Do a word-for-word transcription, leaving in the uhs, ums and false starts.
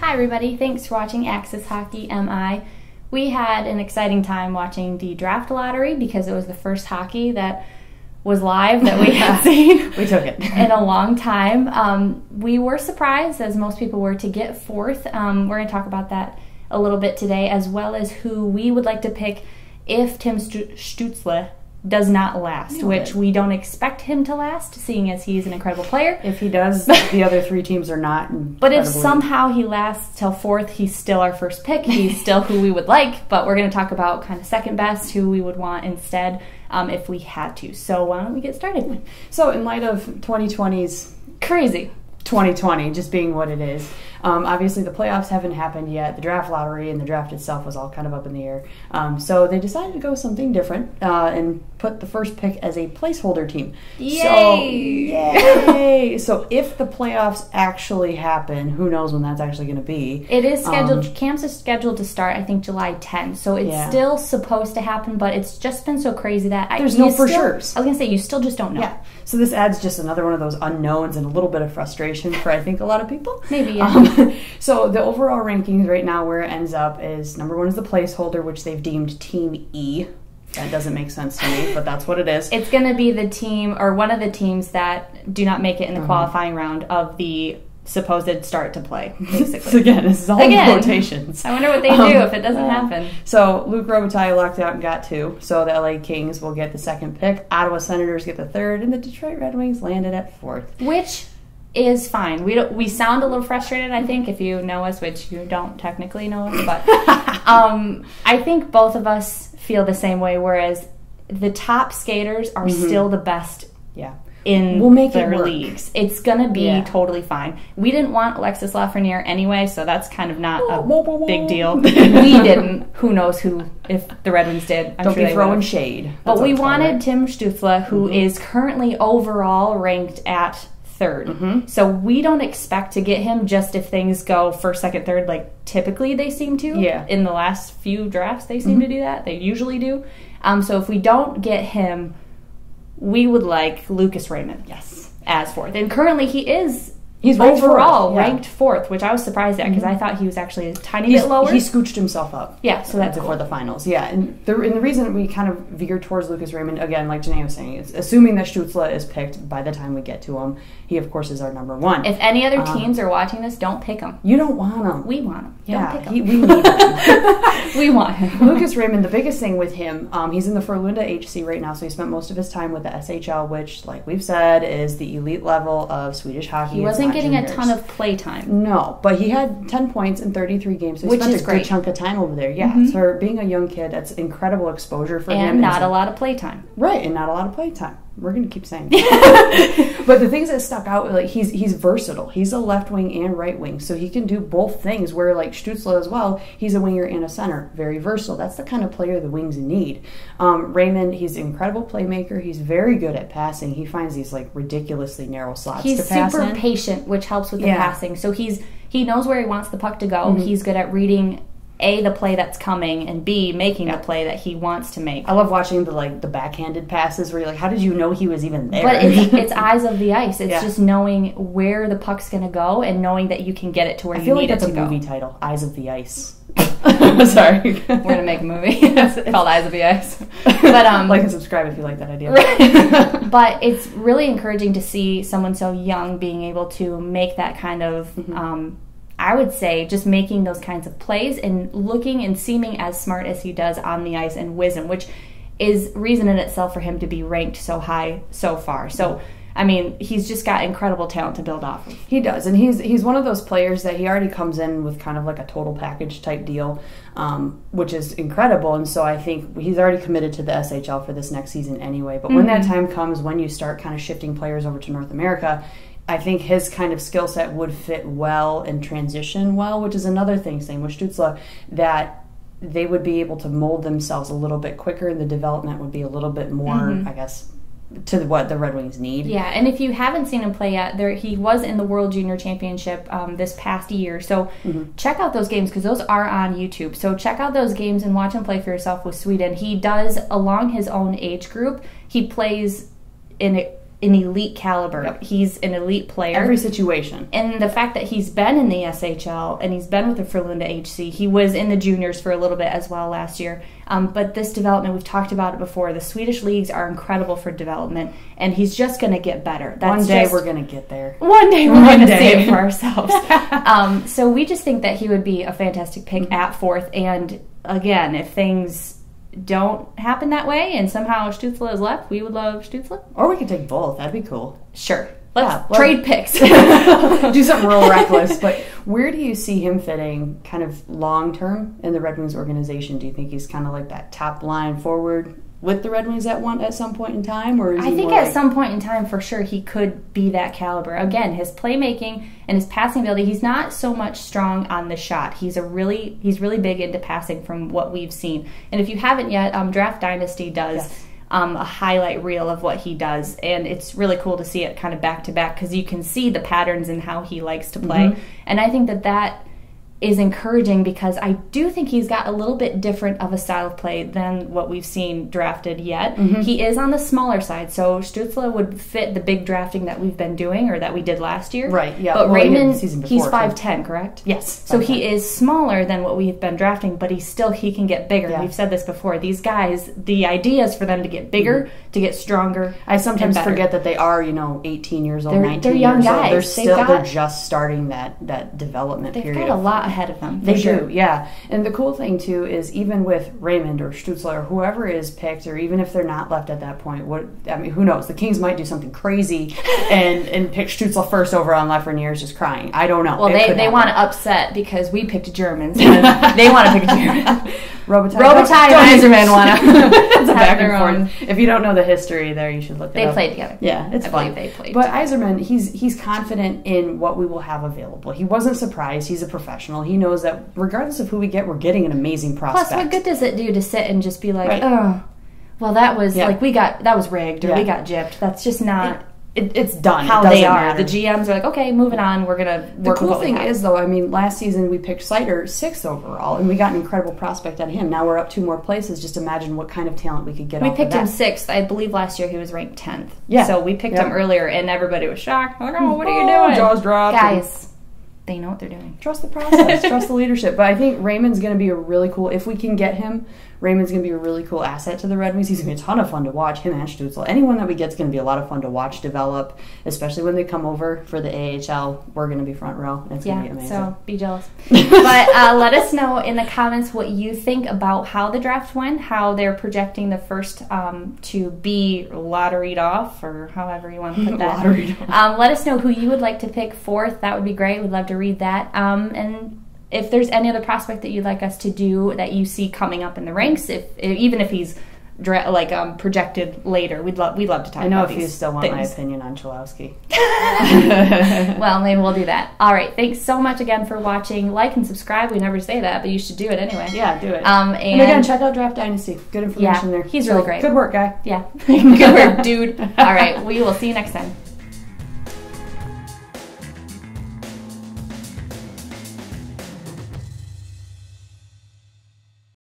Hi everybody, thanks for watching Access Hockey M I. We had an exciting time watching the Draft Lottery because it was the first hockey that was live that we had seen. We took it. in a long time. Um, we were surprised, as most people were, to get fourth. Um, we're going to talk about that a little bit today, as well as who we would like to pick if Tim Stutzle does not last, which we don't expect him to last, seeing as he's an incredible player. If he does, the other three teams are not. But if somehow he lasts till fourth, he's still our first pick. He's still who we would like, but we're going to talk about kind of second best, who we would want instead um, if we had to. So why don't we get started? So in light of twenty twenty's crazy twenty twenty just being what it is, um, obviously the playoffs haven't happened yet. The draft lottery and the draft itself was all kind of up in the air. Um, so they decided to go something different uh, and put the first pick as a placeholder team. Yay! So, yay! So if the playoffs actually happen, who knows when that's actually going to be. It is scheduled, um, camps is scheduled to start, I think, July tenth. So it's yeah. still supposed to happen, but it's just been so crazy that I, There's no for still, sure's. I was going to say, you still just don't know. Yeah. So this adds just another one of those unknowns and a little bit of frustration for, I think, a lot of people. Maybe, yeah. Um, so the overall rankings right now, where it ends up is number one is the placeholder, which they've deemed Team E. That doesn't make sense to me, but that's what it is. It's going to be the team, or one of the teams that do not make it in the uh-huh. qualifying round of the supposed start to play, basically. So again, this is all again, quotations. I wonder what they do um, if it doesn't uh, happen. So Luke Robitaille lucked out and got two. So the L A Kings will get the second pick. Ottawa Senators get the third, and the Detroit Red Wings landed at fourth. Which is fine. We don't, we sound a little frustrated, I think, if you know us, which you don't technically know us, but um, I think both of us feel the same way, whereas the top skaters are mm-hmm. still the best yeah. in we'll make their it leagues. It's going to be yeah. totally fine. We didn't want Alexis Lafreniere anyway, so that's kind of not a big deal. We didn't. Who knows who, if the Red Wings did. I'm don't sure be they throwing would. shade. That's but we wanted right. Tim Stutzle, who mm-hmm. is currently overall ranked at third. Mm-hmm. So we don't expect to get him just if things go first, second, third, like typically they seem to. Yeah. In the last few drafts, they seem mm-hmm. to do that. They usually do. Um, so if we don't get him, we would like Lucas Raymond. Yes. As fourth. And currently he is He's overall fourth. Yeah. ranked fourth, which I was surprised at because mm-hmm. I thought he was actually a tiny He's, bit lower. He scooched himself up. Yeah, so that's before cool. the finals. Yeah, and the, and the reason we kind of veered towards Lucas Raymond, again, like Janae was saying, is assuming that Stutzle is picked by the time we get to him. He, of course, is our number one. If any other um, teams are watching this, don't pick him. You don't want him. We want him. Yeah, don't pick him. He, we need him. We want him. Lucas Raymond, the biggest thing with him, um, he's in the Frölunda H C right now, so he spent most of his time with the S H L, which, like we've said, is the elite level of Swedish hockey. He wasn't getting juniors. a ton of play time. No, but he had ten points in thirty-three games, so he which spent is a great. good chunk of time over there. Yeah, mm-hmm. so for being a young kid, that's incredible exposure for and him. And not so, a lot of play time. Right, and not a lot of play time. We're going to keep saying that. But the things that stuck out, like he's he's versatile. He's a left wing and right wing, so he can do both things, where like Stutzle as well, he's a winger and a center. Very versatile. That's the kind of player the Wings need. Um, Raymond, he's an incredible playmaker. He's very good at passing. He finds these like ridiculously narrow slots he's to pass super in. patient, which helps with the yeah. passing. So he's he knows where he wants the puck to go. Mm-hmm. He's good at reading A, the play that's coming, and B, making yeah. the play that he wants to make. I love watching the like the backhanded passes where you're like, how did you know he was even there? But it's, it's eyes of the ice. It's yeah. just knowing where the puck's going to go and knowing that you can get it to where I you feel need like that's it to a go. movie title, Eyes of the Ice. Sorry. We're going to make a movie. It's called Eyes of the Ice. But, um, like and subscribe if you like that idea. Right. But it's really encouraging to see someone so young being able to make that kind of... Mm-hmm. Um, I would say just making those kinds of plays and looking and seeming as smart as he does on the ice and wisdom, which is reason in itself for him to be ranked so high so far. So, I mean, he's just got incredible talent to build off of. He does, and he's he's one of those players that he already comes in with kind of like a total package type deal, um, which is incredible. And so I think he's already committed to the S H L for this next season anyway. But mm-hmm. when that time comes, when you start kind of shifting players over to North America, I think his kind of skill set would fit well and transition well, which is another thing, same with Stutzle, that they would be able to mold themselves a little bit quicker and the development would be a little bit more, mm-hmm. I guess, to what the Red Wings need. Yeah, and if you haven't seen him play yet, there he was in the World Junior Championship um, this past year. So mm-hmm. check out those games because those are on YouTube. So check out those games and watch him play for yourself with Sweden. He does, along his own age group, he plays in it an elite caliber. Yep. He's an elite player. Every situation. And the fact that he's been in the S H L and he's been with the Frölunda H C, he was in the juniors for a little bit as well last year. Um, but this development, we've talked about it before, the Swedish leagues are incredible for development, and he's just going to get better. That's one day just, we're going to get there. One day we're going to see it for ourselves. um, so we just think that he would be a fantastic pick mm-hmm. at fourth. And again, if things don't happen that way and somehow Stutzle is left, we would love Stutzle. Or we could take both. That'd be cool. Sure. Let's yeah, trade picks. Do something real reckless. But where do you see him fitting kind of long term in the Red Wings organization? Do you think he's kind of like that top line forward with the Red Wings at one at some point in time? Or is I he think more at like... some point in time, for sure, he could be that caliber. Again, his playmaking and his passing ability, he's not so much strong on the shot. He's a really he's really big into passing from what we've seen. And if you haven't yet, um, Draft Dynasty does yes. Um, a highlight reel of what he does, and it's really cool to see it kind of back to back because you can see the patterns in how he likes to play. Mm-hmm. And I think that that is encouraging because I do think he's got a little bit different of a style of play than what we've seen drafted yet. Mm-hmm. He is on the smaller side, so Stutzle would fit the big drafting that we've been doing or that we did last year. Right, yeah. But well, Raymond, before, he's five ten, correct? Yes. So he is smaller than what we've been drafting, but he's still, he can get bigger. Yeah. We've said this before. These guys, the idea is for them to get bigger, mm-hmm. to get stronger. I sometimes forget that they are, you know, eighteen years old, they're, nineteen they're young years guys. old. They're still, got, they're just starting that, that development they've period. They've got a lot ahead of them. They sure. do, yeah. And the cool thing, too, is even with Raymond or Stutzle or whoever is picked, or even if they're not left at that point, what I mean, who knows? The Kings might do something crazy and, and pick Stutzle first over on Lafreniere's just crying. I don't know. Well, it they, they want to upset because we picked Germans. They want to pick a German. Robitaille, Robitaille and Yzerman want to. It's a back and forth. If you don't know the history there, you should look it they up. They played together. Yeah, it's I fun. They played but together. Yzerman, he's he's confident in what we will have available. He wasn't surprised. He's a professional. He knows that regardless of who we get, we're getting an amazing prospect. Plus, what good does it do to sit and just be like, right. oh, well, that was yeah. like we got that was rigged or yeah. we got gypped. That's just not. It, It, it's done. How it they are. Matter. The G Ms are like, okay, moving on. We're going to work The cool with what thing we have. is, though, I mean, last season we picked Sider sixth overall, and we got an incredible prospect out of him. Now we're up two more places. Just imagine what kind of talent we could get We off picked of him that. sixth. I believe last year he was ranked tenth. Yeah. So we picked yeah. him earlier, and everybody was shocked. Like, oh, what are you oh, doing? Jaws dropped. Guys, they know what they're doing. Trust the process. Trust the leadership. But I think Raymond's going to be a really cool, if we can get him, Raymond's going to be a really cool asset to the Red Wings. He's going to be a ton of fun to watch, him and Stutzle. Anyone that we get is going to be a lot of fun to watch develop, especially when they come over for the A H L. We're going to be front row. And it's yeah, going to be amazing. So be jealous. But uh, let us know in the comments what you think about how the draft went, how they're projecting the first um, to be lotteried off, or however you want to put that. um, let us know who you would like to pick fourth. That would be great. We'd love to read that. Um, and if there's any other prospect that you'd like us to do that you see coming up in the ranks, if, if even if he's dra- like um, projected later, we'd love we'd love to talk. I know about if these you still want things. my opinion on Chalowski. Well, maybe we'll do that. All right, thanks so much again for watching. Like and subscribe. We never say that, but you should do it anyway. Yeah, do it. Um, and, and again, check out Draft Dynasty. Good information yeah, there. He's so, really great. Good work, guy. Yeah, good work, dude. All right, we will see you next time.